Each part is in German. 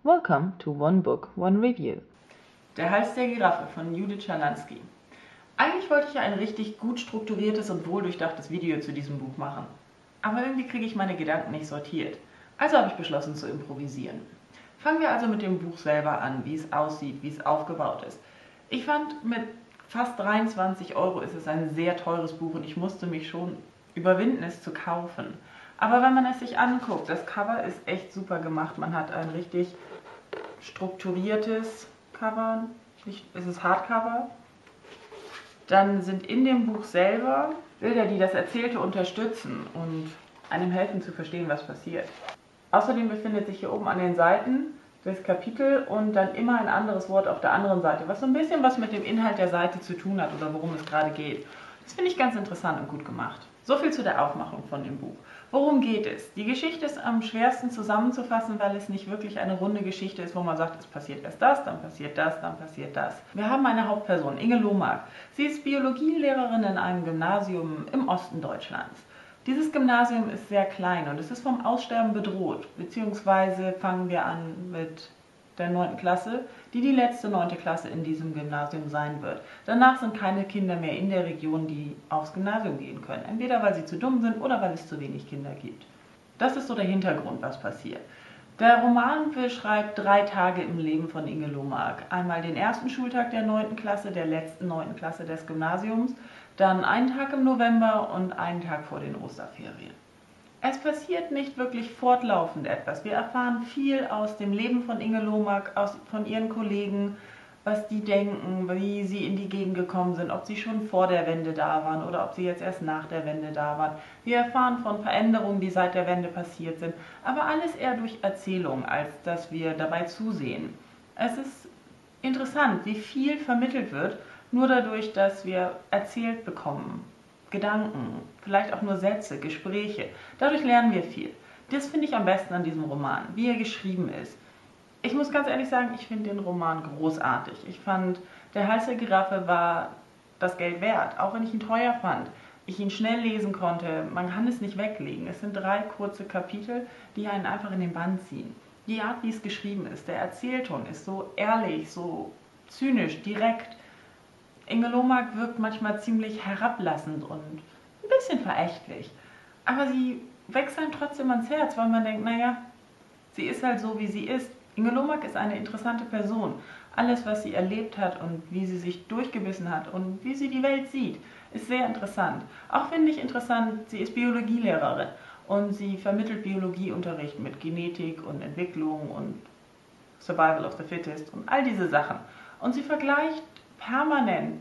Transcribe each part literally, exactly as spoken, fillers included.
Welcome to One Book, One Review. Der Hals der Giraffe von Judith Schalansky. Eigentlich wollte ich ja ein richtig gut strukturiertes und wohldurchdachtes Video zu diesem Buch machen. Aber irgendwie kriege ich meine Gedanken nicht sortiert. Also habe ich beschlossen zu improvisieren. Fangen wir also mit dem Buch selber an, wie es aussieht, wie es aufgebaut ist. Ich fand, mit fast dreiundzwanzig Euro ist es ein sehr teures Buch und ich musste mich schon überwinden, es zu kaufen. Aber wenn man es sich anguckt, das Cover ist echt super gemacht. Man hat ein richtig strukturiertes Cover, es ist Hardcover. Dann sind in dem Buch selber Bilder, die das Erzählte unterstützen und einem helfen zu verstehen, was passiert. Außerdem befindet sich hier oben an den Seiten das Kapitel und dann immer ein anderes Wort auf der anderen Seite, was so ein bisschen was mit dem Inhalt der Seite zu tun hat oder worum es gerade geht. Das finde ich ganz interessant und gut gemacht. So viel zu der Aufmachung von dem Buch. Worum geht es? Die Geschichte ist am schwersten zusammenzufassen, weil es nicht wirklich eine runde Geschichte ist, wo man sagt, es passiert erst das, dann passiert das, dann passiert das. Wir haben eine Hauptperson, Inge Lohmark. Sie ist Biologielehrerin in einem Gymnasium im Osten Deutschlands. Dieses Gymnasium ist sehr klein und es ist vom Aussterben bedroht, beziehungsweise fangen wir an mit der neunten Klasse, die die letzte neunte Klasse in diesem Gymnasium sein wird. Danach sind keine Kinder mehr in der Region, die aufs Gymnasium gehen können. Entweder weil sie zu dumm sind oder weil es zu wenig Kinder gibt. Das ist so der Hintergrund, was passiert. Der Roman beschreibt drei Tage im Leben von Inge Lohmark. Einmal den ersten Schultag der neunten Klasse, der letzten neunten Klasse des Gymnasiums, dann einen Tag im November und einen Tag vor den Osterferien. Es passiert nicht wirklich fortlaufend etwas. Wir erfahren viel aus dem Leben von Inge Lohmark, aus, von ihren Kollegen, was die denken, wie sie in die Gegend gekommen sind, ob sie schon vor der Wende da waren oder ob sie jetzt erst nach der Wende da waren. Wir erfahren von Veränderungen, die seit der Wende passiert sind, aber alles eher durch Erzählung, als dass wir dabei zusehen. Es ist interessant, wie viel vermittelt wird, nur dadurch, dass wir erzählt bekommen. Gedanken, vielleicht auch nur Sätze, Gespräche. Dadurch lernen wir viel. Das finde ich am besten an diesem Roman, wie er geschrieben ist. Ich muss ganz ehrlich sagen, ich finde den Roman großartig. Ich fand, der Hals der Giraffe war das Geld wert, auch wenn ich ihn teuer fand. Ich ihn schnell lesen konnte, man kann es nicht weglegen. Es sind drei kurze Kapitel, die einen einfach in den Bann ziehen. Die Art, wie es geschrieben ist, der Erzählton ist so ehrlich, so zynisch, direkt. Inge Lohmark wirkt manchmal ziemlich herablassend und ein bisschen verächtlich. Aber sie wächst einem trotzdem ans Herz, weil man denkt, naja, sie ist halt so, wie sie ist. Inge Lohmark ist eine interessante Person. Alles, was sie erlebt hat und wie sie sich durchgebissen hat und wie sie die Welt sieht, ist sehr interessant. Auch finde ich interessant, sie ist Biologielehrerin und sie vermittelt Biologieunterricht mit Genetik und Entwicklung und Survival of the Fittest und all diese Sachen. Und sie vergleicht permanent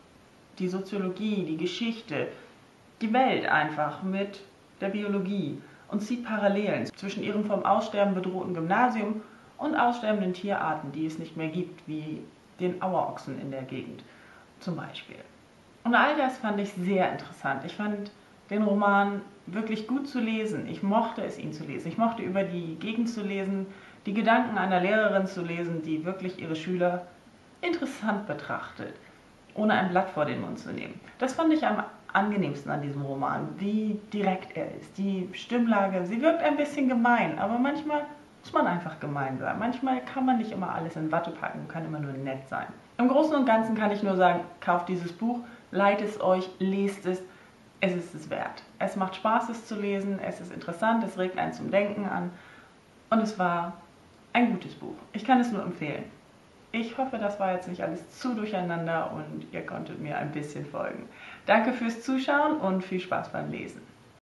die Soziologie, die Geschichte, die Welt einfach mit der Biologie und zieht Parallelen zwischen ihrem vom Aussterben bedrohten Gymnasium und aussterbenden Tierarten, die es nicht mehr gibt, wie den Auerochsen in der Gegend zum Beispiel. Und all das fand ich sehr interessant. Ich fand den Roman wirklich gut zu lesen. Ich mochte es, ihn zu lesen. Ich mochte über die Gegend zu lesen, die Gedanken einer Lehrerin zu lesen, die wirklich ihre Schüler interessant betrachtet, ohne ein Blatt vor den Mund zu nehmen. Das fand ich am angenehmsten an diesem Roman, wie direkt er ist. Die Stimmlage, sie wirkt ein bisschen gemein, aber manchmal muss man einfach gemein sein. Manchmal kann man nicht immer alles in Watte packen, kann immer nur nett sein. Im Großen und Ganzen kann ich nur sagen, kauft dieses Buch, leiht es euch, lest es, es ist es wert. Es macht Spaß, es zu lesen, es ist interessant, es regt einen zum Denken an und es war ein gutes Buch. Ich kann es nur empfehlen. Ich hoffe, das war jetzt nicht alles zu durcheinander und ihr konntet mir ein bisschen folgen. Danke fürs Zuschauen und viel Spaß beim Lesen.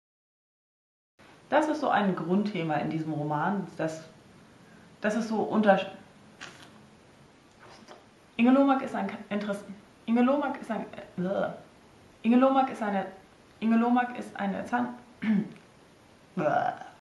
Das ist so ein Grundthema in diesem Roman, das, das ist so unter... Inge Lohmark ist ein Interess... Inge Lohmark ist ein... Äh, Inge Lohmark ist eine... Inge Lohmark ist eine Zahn...